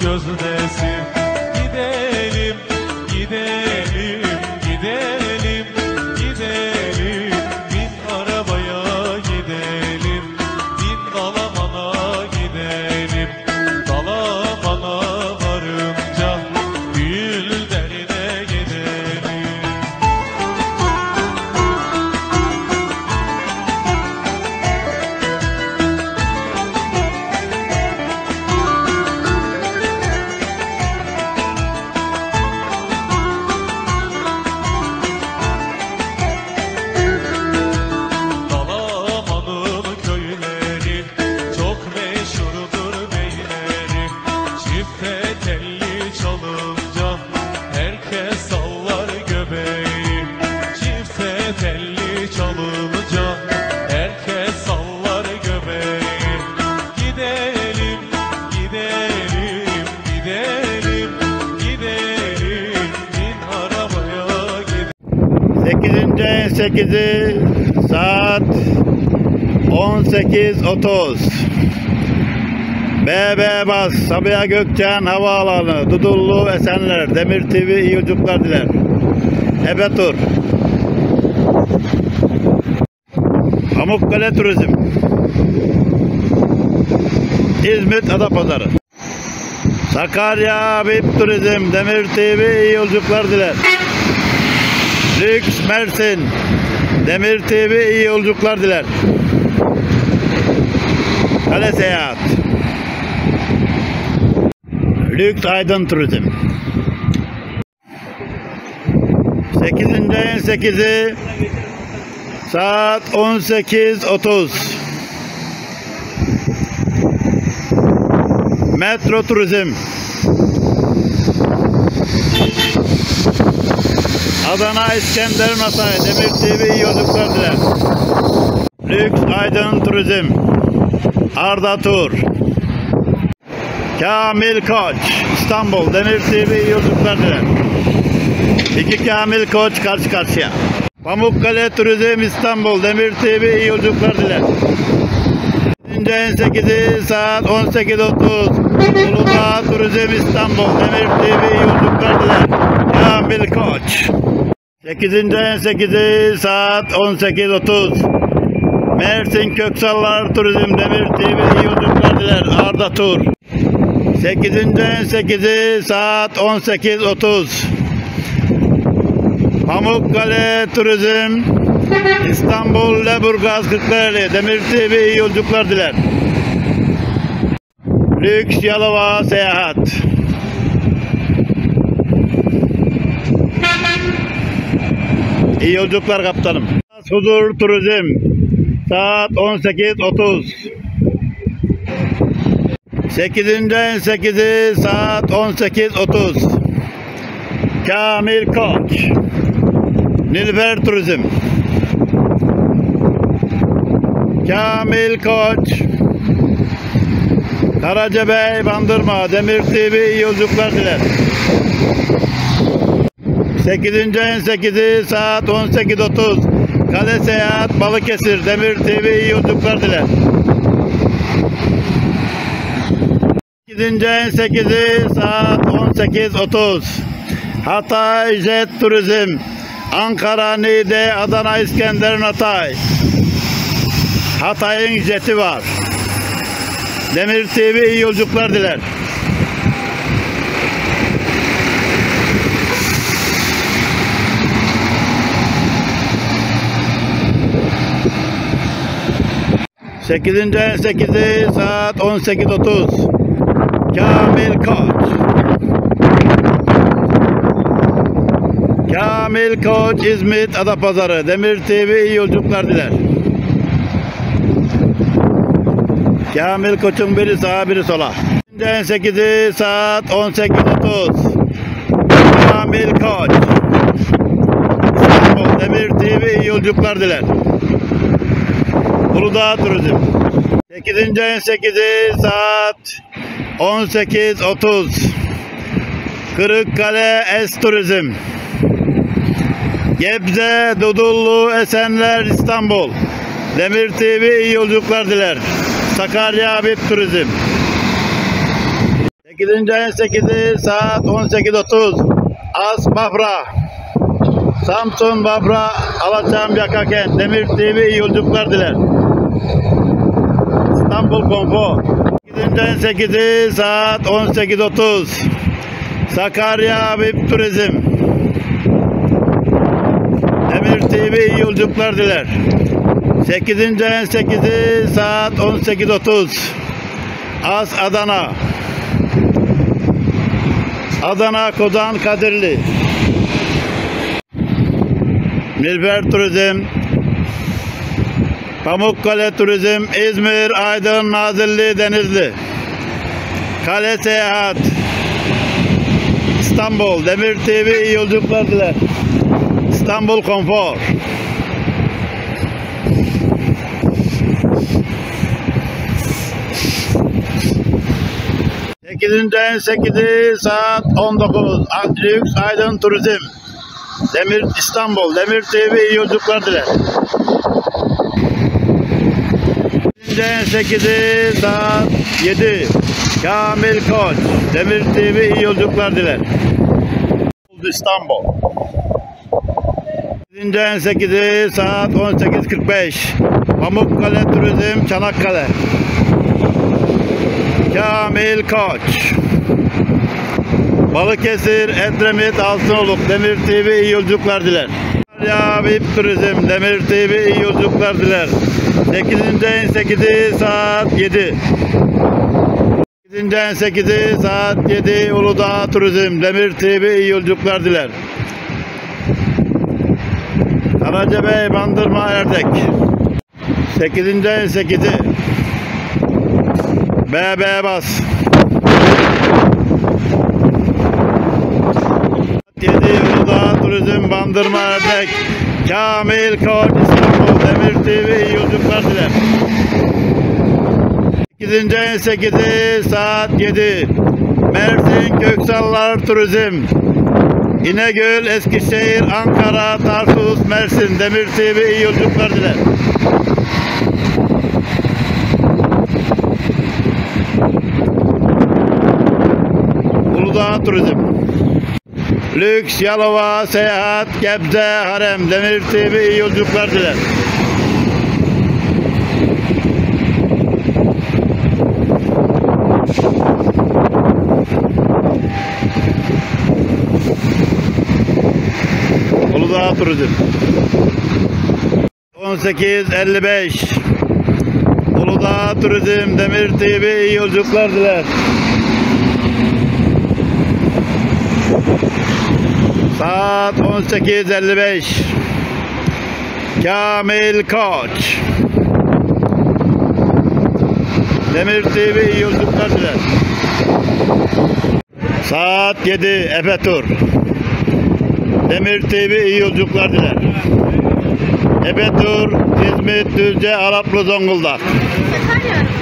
gözdesin. Gidelim, gidelim, gidelim, gidelim. Bin arabaya gidelim, bin Dalaman'a gidelim. Dalaman'a varınca Gülderine gidelim. Dalaman'ın köyleri çok meşhurdur beyleri. Çifte telli çalınca herkes sallar göbeği. Çifte telli çalınca herkes sallar göbeği. Gidelim, gidelim, gidelim, gidelim. Bin arabaya gidelim. 8. ayın 8'i saat 18.30. BB Bas Sabiha Gökçen Havaalanı Dudullu Esenler Demir TV iyi yolculuklar diler. Ebe tur. Pamukkale Turizm, İzmit Adapazarı, Sakarya VIP Turizm Demir TV iyi yolculuklar diler. Lüks Mersin Demir TV iyi yolculuklar diler. Kale Seyahat, Lüks Aydın Turizm. 8. ayın 8'i saat 18.30. Metro Turizm, Adana İskenderun Hatay Demir TV iyi yolculuklar diler. Lüks Aydın Turizm, Arda Tur, Kamil Koç İstanbul Demir TV iyi yolculuklar diler. İki Kamil Koç karşı karşıya. Pamukkale Turizm İstanbul Demir TV iyi yolculuklar diler. 8. ayın 8'i saat 18.30. Uludağ Turizm İstanbul Demir TV iyi yolculuklar diler. Kamil Koç. 8. ayın 8'i saat 18.30. Mersin Köksallar Turizm Demir TV iyi yolculuklar diler. Arda Tur. 8. ayın 8'i saat 18.30. Pamukkale Turizm İstanbul Leburgaz Kırklareli Demir TV iyi yolculuklar diler. Lüks Yalova Seyahat, iyi yolculuklar kaptanım. Huzur Turizm saat 18.30. 8. ayın 8'i saat 18.30. Kamil Koç Nilüfer Turizm, Kamil Koç Karacabey Bandırma Demir TV iyi yolculuklar diler. 8. ayın 8'i saat 18.30. Kale Seyahat Balıkesir Demir TV iyi yolculuklar diler. 8. ayın 8'i saat 18.30. Hatay Jet Turizm Ankara Niğde Adana İskenderun Hatay. Hatay'ın jeti var. Demir TV iyi yolculuklar diler. Sekizinci ayın 8'i saat 18.30. Kamil Koç. Kamil Koç İzmit Adapazarı Demir TV iyi yolculuklar diler. Kamil Koç'un biri sağa biri sola. 8'i saat 18.30. Kamil Koç İstanbul Demir TV iyi yolculuklar diler. Uludağ Turizm. 8. ayın 8'i saat 18.30. Kırıkkale Es Turizm. Gebze, Dudullu, Esenler, İstanbul. Demir TV iyi yolculuklar diler. Sakarya VIP Turizm. 8. ayın 8'i saat 18.30. As Bafra. Samsun Bafra Alaçam Yakakent. Demir TV iyi yolculuklar diler. İstanbul Konfo. 8. ayın 8'i saat 18.30. Sakarya VIP Turizm. Demir TV iyi yolculuklar diler. 8. ayın 8'i saat 18.30. As Adana. Adana Kozan Kadirli. Nilüfer Turizm. Pamukkale Turizm. İzmir, Aydın, Nazilli, Denizli. Kale Seyahat. İstanbul. Demir TV iyi yolculuklar diler. İstanbul Konfor. 8. ayın 8'i saat 19. Lüks Aydın Turizm. Demir İstanbul. Demir TV iyi yolculuklar diler. 8. ayın 8'i saat 7. Kamil Koç. Demir TV iyi yolculuklar diler. İstanbul. 8. ayın 8'i saat 18.45. Pamukkale Turizm Çanakkale. Kamil Koç. Balıkesir, Edremit, Altınoluk. Demir TV iyi yolculuklar diler. Antalya VIP Turizm. Demir TV iyi yolculuklar diler. 8. ayın 8'i saat 7. 8. ayın 8'i saat 7. Uludağ Turizm. Demir TV iyi yolculuklar diler. Karacabey, Bandırma, Erdek. 8. ayın 8'i. BB Bas. 7 Uludağ Turizm Bandırma Erdek. Kamil Koç İstanbul. Demir TV iyi yolculuklar diler. 8. ayın 8'i saat 7. Mersin Köksallar Turizm. İnegöl, Eskişehir, Ankara, Tarsus, Mersin. Demir TV iyi yolculuklar diler. Uludağ Turizm. Lüks, Yalova, Seyahat, Gebze, Harem. Demir TV iyi yolculuklar diler. Uludağ Turizm. 18.55. Uludağ Turizm. Demir TV iyi yolculuklar diler. Saat 18.55. Kamil Koç. Demir TV iyi yolculuklar diler. Saat 7. Efe Tur. Demir TV iyi yolculuklar diler. Efe Tur, İzmit, Düzce, Araplı, Zonguldak. Efendim?